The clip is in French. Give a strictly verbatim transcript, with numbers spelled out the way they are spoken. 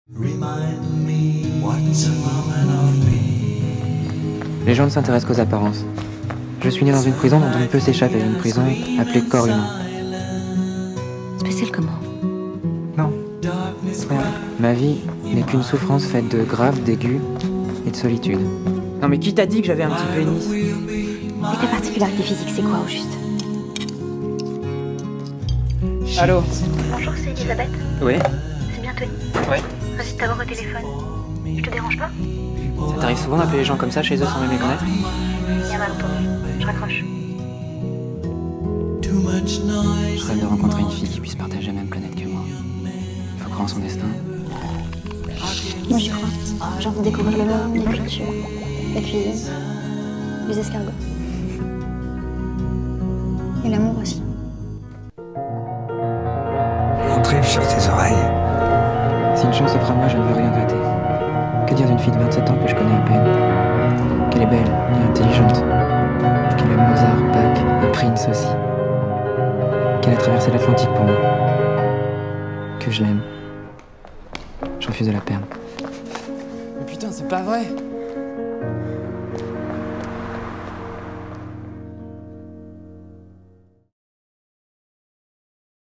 Les gens ne s'intéressent qu'aux apparences. Je suis né dans une prison dont on ne peut s'échapper, une prison appelée corps humain. Spécial comment? Non. Rien. Ma vie n'est qu'une souffrance faite de grave, d'aigu et de solitude. Non mais qui t'a dit que j'avais un petit pénis? Et ta particularité physique, c'est quoi au juste? Allô? Bonjour, c'est Elisabeth. Oui? C'est bien Tony. Ouais. Merci de t'avoir au téléphone. Je te dérange pas? Ça t'arrive souvent d'appeler les gens comme ça chez eux sans même les connaître? Il y a mal entendu. Je raccroche. Je rêve de rencontrer une fille qui puisse partager la même planète que moi. Il faut croire en son destin. Moi j'y crois. J'ai envie de découvrir le monde, les cultures. Et puis, les escargots. Et l'amour aussi. On tripe sur tes oreilles. Si une chance s'offre à moi, je ne veux rien rater. Que dire d'une fille de vingt-sept ans que je connais à peine? Qu'elle est belle et intelligente. Qu'elle aime Mozart, Bach et Prince aussi. Qu'elle a traversé l'Atlantique pour moi. Que je l'aime. Je refuse de la perdre. Mais putain, c'est pas vrai!